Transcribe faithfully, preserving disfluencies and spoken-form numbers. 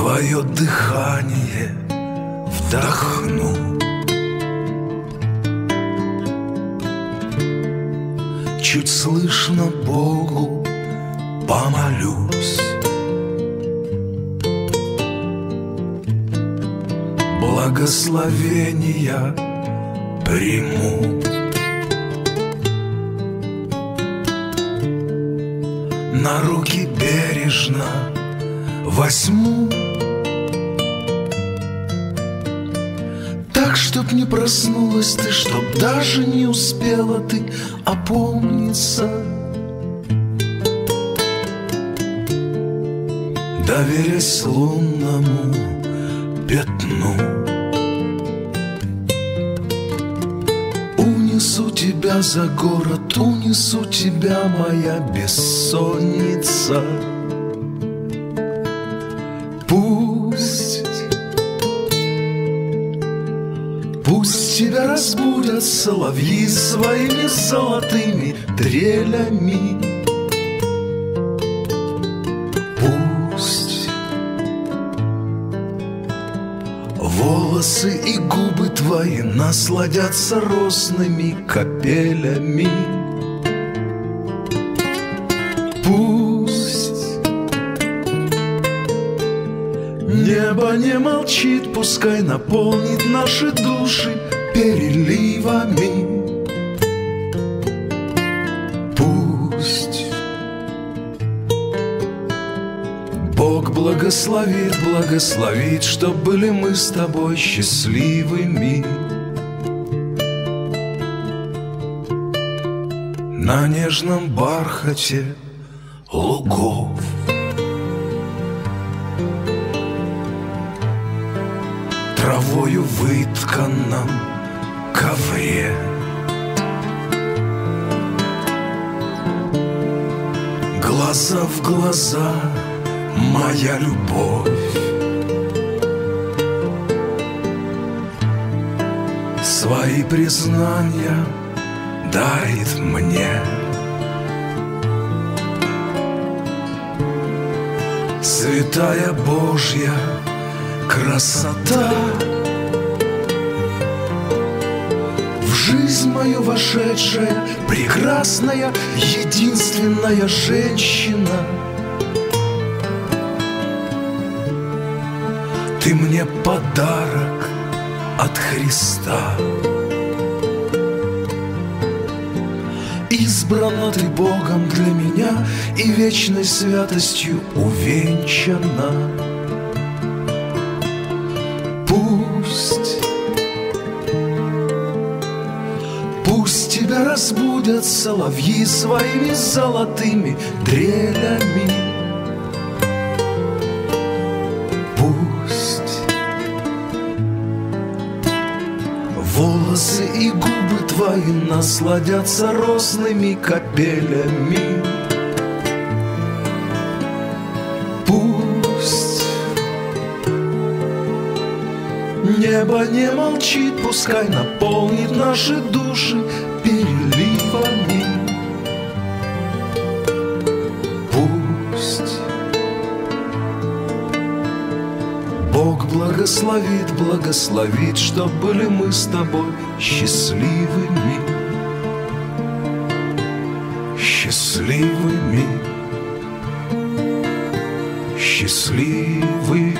твое дыхание вдохну. Чуть слышно Богу помолюсь. Благословения приму. На руки бережно возьму, так, чтоб не проснулась ты, чтоб даже не успела ты опомниться. Доверясь лунному пятну, унесу тебя за город, унесу тебя, моя бессонница. Пусть, пусть тебя разбудят соловьи своими золотыми трелями. Пусть волосы и губы твои насладятся росными капелями. Пусть небо не молчит, пускай наполнит наши души переливами. Пусть Бог благословит, благословит, чтоб были мы с тобой счастливыми. На нежном бархате лугов, травою вытканном ковре, глаза в глаза, моя любовь. Свои признания дарит мне. Святая Божья красота, в жизнь мою вошедшая, прекрасная, единственная женщина. Ты мне подарок от Христа. Избрана ты Богом для меня и вечной святостью увенчана. Пусть, пусть тебя разбудят соловьи своими золотыми трелями. Пусть волосы и губы твои насладятся росными капелями. Пусть небо не молчит, пускай наполнит наши души переливами. Пусть Бог благословит, благословит, чтоб были мы с тобой счастливыми. Счастливыми, счастливыми.